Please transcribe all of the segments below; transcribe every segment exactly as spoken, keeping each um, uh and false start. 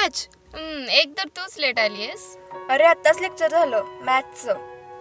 Match. एक तर तूच लेट आलीयस. अरे आत्ताच लेक्चर झालं मॅथ्सचं.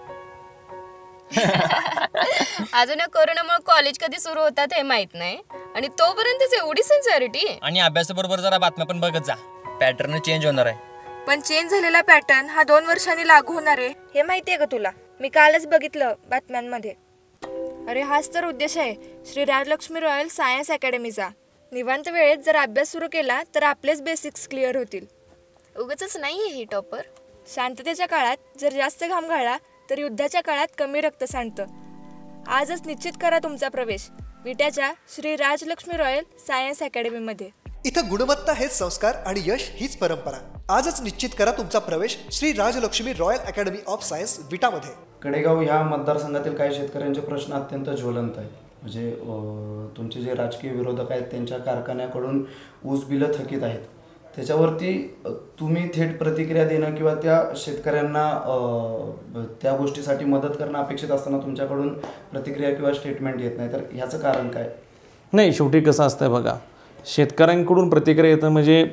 अजून कोरोनामुळे कॉलेज कधी सुरू होतात हे माहित नाही आणि तोपर्यंतच एवढी सिन्सिअरिटी. आणि अभ्यासाबरोबर जरा बातम्या पण बघत जा, पॅटर्न चेंज होणार आहे. पण चेंज झालेला पॅटर्न हा दोन वर्षांनी लागू होणार आहे हे माहितीये का तुला? मी कालच बघितलं बातम्यांमध्ये. अरे हाच तर उद्देश आहे श्री राजलक्ष्मी रॉयल सायन्स अकॅडमीचा. निवांत वेळेत जर अभ्यास सुरू केला तर आपलेच बेसिक्स क्लिअर होतील. उगाचच नाहीये ही टॉपर. शांततेच्या काळात जर जास्त घाम गाळला तर युद्धाच्या काळात कमी रक्त सांडतं. आजच निश्चित करा तुमचा प्रवेश विट्याच्या श्री राजलक्ष्मी रॉयल सायन्स अकॅडमीमध्ये. इथं गुणवत्ता हेच संस्कार आणि यश हीच परंपरा. आजच निश्चित करा तुमचा प्रवेश Shri Rajalakshmi royal academy of science विटामध्ये. कडेगाव ह्या मतदारसंघातील काही शेतकऱ्यांचे प्रश्न अत्यंत ज्वलंत आहेत. म्हणजे तुमचे जे राजकीय विरोधक आहेत त्यांच्या कारखान्याकडून ऊस बिलं थकीत आहेत, त्याच्यावरती तुम्ही थेट प्रतिक्रिया देणं किंवा त्या शेतकऱ्यांना त्या गोष्टीसाठी मदत करणं अपेक्षित असताना तुमच्याकडून प्रतिक्रिया किंवा स्टेटमेंट येत नाही, तर ह्याचं कारण काय? नाही, शेवटी कसं असतं बघा, शेतकऱ्यांकडून प्रतिक्रिया येतं म्हणजे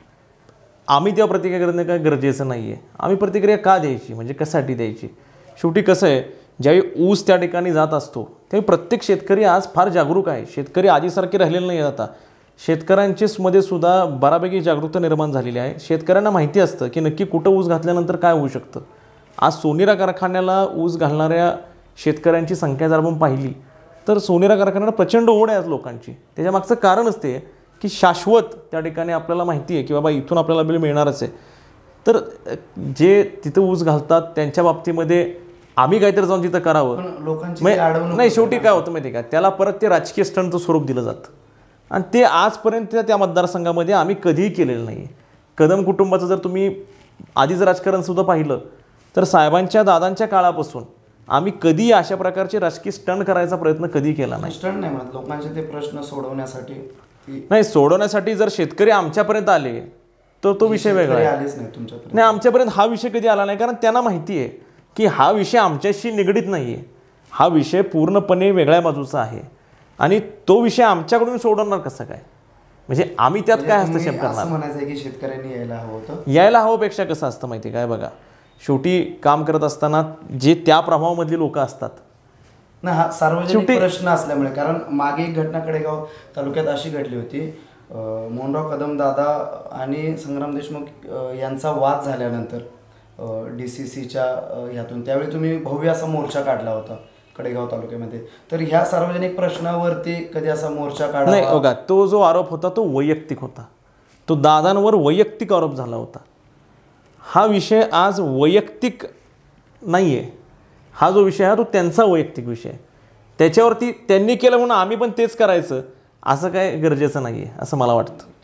आम्ही त्या प्रतिक्रिया करणं काय गरजेचं नाही आहे. आम्ही प्रतिक्रिया का द्यायची, म्हणजे कशासाठी द्यायची? शेवटी कसं आहे, ज्यावेळी ऊस त्या ठिकाणी जात असतो त्यावेळी प्रत्येक शेतकरी आज फार जागरूक आहे. शेतकरी आधीसारखे राहिलेले नाही आता. शेतकऱ्यांचीच मध्ये सुद्धा बऱ्यापैकी जागरूकता निर्माण झालेली आहे. शेतकऱ्यांना माहिती असतं की नक्की कुठं ऊस घातल्यानंतर काय होऊ शकतं. आज सोनेरा कारखान्याला ऊस घालणाऱ्या शेतकऱ्यांची संख्या जर आपण पाहिली तर सोनेरा कारखान्याला प्रचंड ओढ आहे आज लोकांची. त्याच्यामागचं कारणच ते की शाश्वत त्या ठिकाणी आपल्याला माहिती आहे की बाबा इथून आपल्याला बिल मिळणारच आहे. तर जे तिथं ऊस घालतात त्यांच्या बाबतीमध्ये आम्ही काहीतरी जाऊन तिथं करावं नाही. शेवटी काय होतं माहिती आहे का, त्याला परत ते राजकीय स्टंटचं स्वरूप दिलं जातं आणि ते आजपर्यंत त्या मतदारसंघामध्ये आम्ही कधीही केलेलं नाही. कदम कुटुंबाचं जर तुम्ही आधीच राजकारणसुद्धा पाहिलं तर साहेबांच्या दादांच्या काळापासून आम्ही कधी अशा प्रकारचे राजकीय स्टंट करायचा प्रयत्न कधी केला नाही. स्टंट नाही म्हणत, लोकांचे ते प्रश्न सोडवण्यासाठी. नाही, सोडवण्यासाठी जर शेतकरी आमच्यापर्यंत आले तर तो विषय वेगळा आहे. नाही, आमच्यापर्यंत हा विषय कधी आला नाही, कारण त्यांना माहिती आहे की हा विषय आमच्याशी निगडीत नाही आहे. हा विषय पूर्णपणे वेगळ्या बाजूचा आहे आणि तो विषय आमच्याकडून सोडवणार कसं काय? म्हणजे आम्ही त्यात काय हस्तक्षेप करणार? म्हणायचं की शेतकऱ्यांनी यायला हवं होतं. यायला हवं पेक्षा कसं असतं माहिती काय, बघा शेवटी काम करत असताना जे त्या प्रभावामधली लोक असतात ना, हा सार्वजनिक प्रश्न असल्यामुळे. कारण मागे एक घटना कडेगाव तालुक्यात अशी घडली होती, मोहनराव कदम दादा आणि संग्राम देशमुख यांचा वाद झाल्यानंतर डी सी सीच्या ह्यातून त्यावेळी तुम्ही भव्य असा मोर्चा काढला होता कडेगाव तालुक्यामध्ये. तर ह्या सार्वजनिक प्रश्नावरती कधी असा मोर्चा काढला नाही? बघा, तो जो आरोप होता तो वैयक्तिक होता. तो दादांवर वैयक्तिक आरोप झाला होता. हा विषय आज वैयक्तिक नाही आहे. हा जो विषय आहे तो त्यांचा वैयक्तिक विषय आहे. त्याच्यावरती त्यांनी केलं म्हणून आम्ही पण तेच करायचं असं काय गरजेचं नाही आहे असं मला वाटतं.